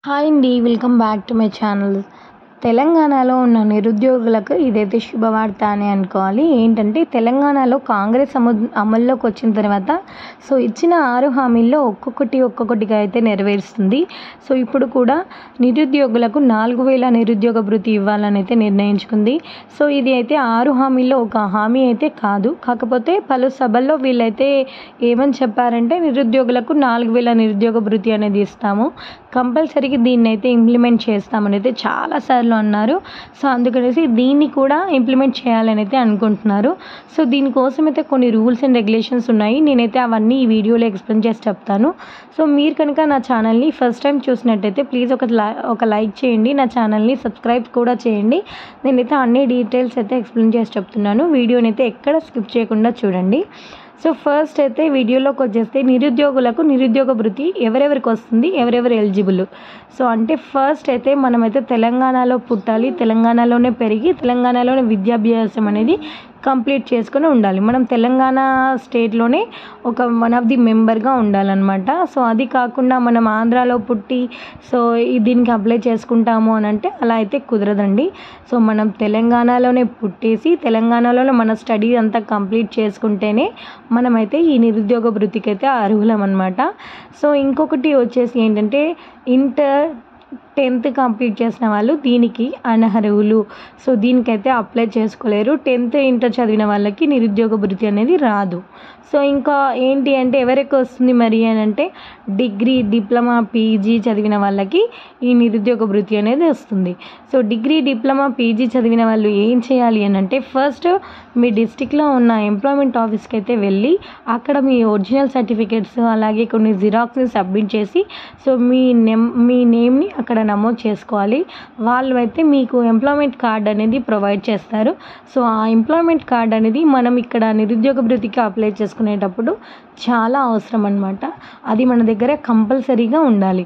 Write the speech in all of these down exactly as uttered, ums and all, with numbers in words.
Hi అండి. Welcome back to my channel. తెలంగాణలో ఉన్న నిరుద్యోగులకు ఇదైతే శుభవార్త అని అనుకోవాలి. ఏంటంటే తెలంగాణలో కాంగ్రెస్ అము అమల్లోకి వచ్చిన తర్వాత సో ఇచ్చిన ఆరు హామీల్లో ఒక్కొక్కటి ఒక్కొక్కటిగా అయితే నెరవేరుస్తుంది. సో ఇప్పుడు కూడా నిరుద్యోగులకు నాలుగు వేల నిరుద్యోగ భృతి ఇవ్వాలని అయితే నిర్ణయించుకుంది. సో ఇది అయితే ఆరు హామీల్లో ఒక హామీ అయితే కాదు. కాకపోతే పలు సభల్లో వీళ్ళైతే ఏమని చెప్పారంటే నిరుద్యోగులకు నాలుగు వేల నిరుద్యోగ భృతి అనేది ఇస్తాము, కంపల్సరీగా దీన్ని అయితే ఇంప్లిమెంట్ చేస్తామని అయితే చాలాసార్లు అన్నారు. సో అందుకనేసి దీన్ని కూడా ఇంప్లిమెంట్ చేయాలని అయితే అనుకుంటున్నారు. సో దీనికోసం అయితే కొన్ని రూల్స్ అండ్ రెగ్యులేషన్స్ ఉన్నాయి. నేనైతే అవన్నీ ఈ వీడియోలో ఎక్స్ప్లెయిన్ చేసి చెప్తాను. సో మీరు కనుక నా ఛానల్ని ఫస్ట్ టైం చూసినట్టయితే ప్లీజ్ ఒక ఒక లైక్ చేయండి, నా ఛానల్ని సబ్స్క్రైబ్ కూడా చేయండి. నేనైతే అన్ని డీటెయిల్స్ అయితే ఎక్స్ప్లెయిన్ చేసి చెప్తున్నాను. వీడియోని అయితే ఎక్కడ స్కిప్ చేయకుండా చూడండి. సో ఫస్ట్ అయితే వీడియోలోకి వచ్చేస్తే నిరుద్యోగులకు నిరుద్యోగ భృతి ఎవరెవరికి వస్తుంది, ఎవరెవరు ఎలిజిబుల్. సో అంటే ఫస్ట్ అయితే మనమైతే తెలంగాణలో పుట్టాలి, తెలంగాణలోనే పెరిగి తెలంగాణలోనే విద్యాభ్యాసం అనేది కంప్లీట్ చేసుకొని ఉండాలి. మనం తెలంగాణ స్టేట్లోనే ఒక వన్ ఆఫ్ ది మెంబర్గా ఉండాలన్నమాట. సో అది కాకుండా మనం ఆంధ్రాలో పుట్టి సో దీనికి అప్లై చేసుకుంటాము అని అంటే అలా అయితే కుదరదండి. సో మనం తెలంగాణలోనే పుట్టేసి తెలంగాణలోనే మన స్టడీ అంతా కంప్లీట్ చేసుకుంటేనే మనమైతే ఈ నిరుద్యోగ భృతికి అయితే అర్హులం అన్నమాట. సో ఇంకొకటి వచ్చేసి ఏంటంటే ఇంటర్ టెన్త్ కంప్లీట్ చేసిన వాళ్ళు దీనికి అనర్హులు. సో దీనికైతే అప్లై చేసుకోలేరు. టెన్త్ ఇంటర్ చదివిన వాళ్ళకి నిరుద్యోగ భృతి అనేది రాదు. సో ఇంకా ఏంటి అంటే ఎవరికి వస్తుంది మరి అని అంటే డిగ్రీ, డిప్లొమా, పీజీ చదివిన వాళ్ళకి ఈ నిరుద్యోగ భృతి అనేది వస్తుంది. సో డిగ్రీ, డిప్లొమా, పీజీ చదివిన వాళ్ళు ఏం చేయాలి అని అంటే ఫస్ట్ మీ డిస్టిక్లో ఉన్న ఎంప్లాయ్మెంట్ ఆఫీస్కి అయితే వెళ్ళి అక్కడ మీ ఒరిజినల్ సర్టిఫికేట్స్ అలాగే కొన్ని జిరాక్స్ని సబ్మిట్ చేసి సో మీ నెమ్ మీ నేమ్ని అక్కడ నమోదు చేసుకోవాలి. వాళ్ళు అయితే మీకు ఎంప్లాయ్మెంట్ కార్డ్ అనేది ప్రొవైడ్ చేస్తారు. సో ఆ ఎంప్లాయ్మెంట్ కార్డ్ అనేది మనం ఇక్కడ నిరుద్యోగ భృతికి అప్లై చేసుకునేటప్పుడు చాలా అవసరం అన్నమాట. అది మన దగ్గర కంపల్సరీగా ఉండాలి.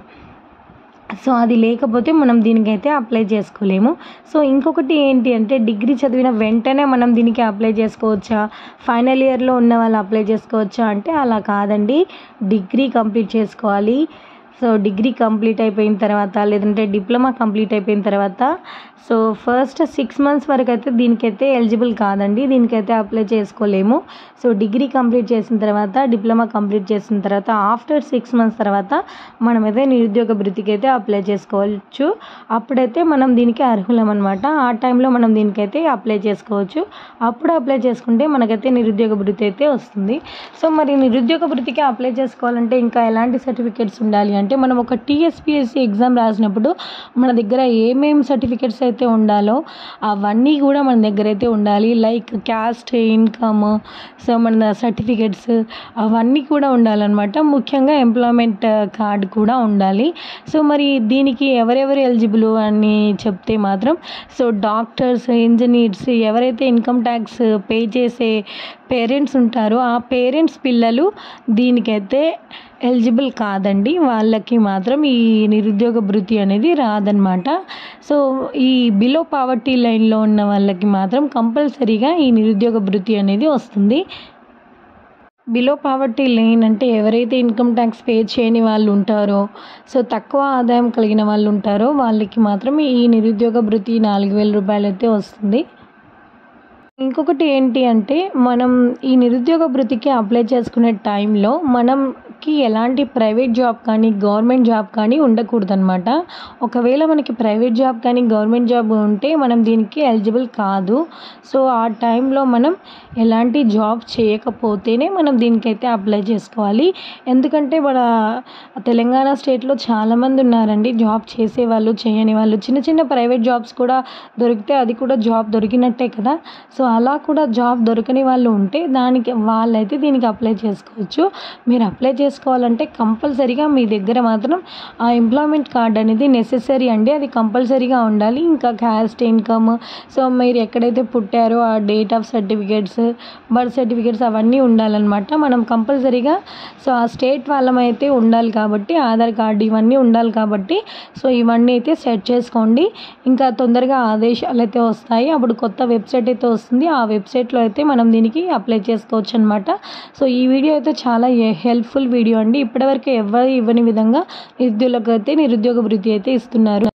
సో అది లేకపోతే మనం దీనికైతే అప్లై చేసుకోలేము. సో ఇంకొకటి ఏంటి అంటే డిగ్రీ చదివిన వెంటనే మనం దీనికి అప్లై చేసుకోవచ్చా, ఫైనల్ ఇయర్లో ఉన్న వాళ్ళు అప్లై చేసుకోవచ్చా అంటే అలా కాదండి. డిగ్రీ కంప్లీట్ చేసుకోవాలి. సో డిగ్రీ కంప్లీట్ అయిపోయిన తర్వాత లేదంటే డిప్లొమా కంప్లీట్ అయిపోయిన తర్వాత సో ఫస్ట్ సిక్స్ మంత్స్ వరకు అయితే దీనికైతే ఎలిజిబుల్ కాదండి, దీనికైతే అప్లై చేసుకోలేము. సో డిగ్రీ కంప్లీట్ చేసిన తర్వాత డిప్లొమా కంప్లీట్ చేసిన తర్వాత ఆఫ్టర్ సిక్స్ మంత్స్ తర్వాత మనమైతే నిరుద్యోగ భృతికి అయితే అప్లై చేసుకోవచ్చు. అప్పుడైతే మనం దీనికి అర్హులం అనమాట. ఆ టైంలో మనం దీనికైతే అప్లై చేసుకోవచ్చు. అప్పుడు అప్లై చేసుకుంటే మనకైతే నిరుద్యోగ భృతి అయితే వస్తుంది. సో మరి నిరుద్యోగ భృతికి అప్లై చేసుకోవాలంటే ఇంకా ఎలాంటి సర్టిఫికేట్స్ ఉండాలి అంటే మనం ఒక టీఎస్పీఎస్సీ ఎగ్జామ్ రాసినప్పుడు మన దగ్గర ఏమేమి సర్టిఫికేట్స్ అయితే ఉండాలో అవన్నీ కూడా మన దగ్గర అయితే ఉండాలి. లైక్ క్యాస్ట్, ఇన్కమ్, సో మన సర్టిఫికేట్స్ అవన్నీ కూడా ఉండాలన్నమాట. ముఖ్యంగా ఎంప్లాయ్మెంట్ కార్డ్ కూడా ఉండాలి. సో మరి దీనికి ఎవరెవరు ఎలిజిబుల్ అని చెప్తే మాత్రం సో డాక్టర్స్, ఇంజనీర్స్, ఎవరైతే ఇన్కమ్ ట్యాక్స్ పే చేసే పేరెంట్స్ ఉంటారో ఆ పేరెంట్స్ పిల్లలు దీనికైతే ఎలిజిబుల్ కాదండి. వాళ్ళకి మాత్రం ఈ నిరుద్యోగ భృతి అనేది రాదనమాట. సో ఈ బిలో పావర్టీ లైన్లో ఉన్న వాళ్ళకి మాత్రం కంపల్సరీగా ఈ నిరుద్యోగ భృతి అనేది వస్తుంది. బిలో పావర్టీ లైన్ అంటే ఎవరైతే ఇన్కమ్ ట్యాక్స్ పే చేయని వాళ్ళు ఉంటారో సో తక్కువ ఆదాయం కలిగిన వాళ్ళు ఉంటారో వాళ్ళకి మాత్రం ఈ నిరుద్యోగ భృతి నాలుగు వేల రూపాయలు అయితే వస్తుంది. ఇంకొకటి ఏంటి అంటే మనం ఈ నిరుద్యోగ భృతికి అప్లై చేసుకునే టైంలో మనకి ఎలాంటి ప్రైవేట్ జాబ్ కానీ గవర్నమెంట్ జాబ్ కానీ ఉండకూడదు అనమాట. ఒకవేళ మనకి ప్రైవేట్ జాబ్ కానీ గవర్నమెంట్ జాబ్ ఉంటే మనం దీనికి ఎలిజిబుల్ కాదు. సో ఆ టైంలో మనం ఎలాంటి జాబ్ చేయకపోతేనే మనం దీనికైతే అప్లై చేసుకోవాలి. ఎందుకంటే మన తెలంగాణ స్టేట్లో చాలామంది ఉన్నారండి జాబ్ చేసేవాళ్ళు, చేయని వాళ్ళు. చిన్న చిన్న ప్రైవేట్ జాబ్స్ కూడా దొరికితే అది కూడా జాబ్ దొరికినట్టే కదా. సో అలా కూడా జాబ్ దొరకని వాళ్ళు ఉంటే దానికి వాళ్ళైతే దీనికి అప్లై చేసుకోవచ్చు. మీరు అప్లై చేసుకోవాలంటే కంపల్సరీగా మీ దగ్గర మాత్రం ఆ ఎంప్లాయ్మెంట్ కార్డ్ అనేది నెసెసరీ అండి, అది కంపల్సరీగా ఉండాలి. ఇంకా క్యాస్ట్, ఇన్కమ్, సో మీరు ఎక్కడైతే పుట్టారో ఆ date of certificates, birth certificates అవన్నీ ఉండాలన్నమాట. మనం కంపల్సరీగా సో ఆ స్టేట్ వాళ్ళమైతే ఉండాలి కాబట్టి ఆధార్ కార్డు ఇవన్నీ ఉండాలి కాబట్టి సో ఇవన్నీ అయితే సెట్ చేసుకోండి. ఇంకా తొందరగా ఆదేశాలు అయితే వస్తాయి. అప్పుడు కొత్త వెబ్సైట్ అయితే వస్తుంది. వస్తుంది. ఆ వెబ్సైట్లో అయితే మనం దీనికి అప్లై చేసుకోవచ్చు అనమాట. సో ఈ వీడియో అయితే చాలా హెల్ప్ఫుల్ వీడియో అండి. ఇప్పటివరకు ఎవరు ఇవ్వని విధంగా నిరుద్యోగులకు అయితే నిరుద్యోగ భృతి అయితే ఇస్తున్నారు.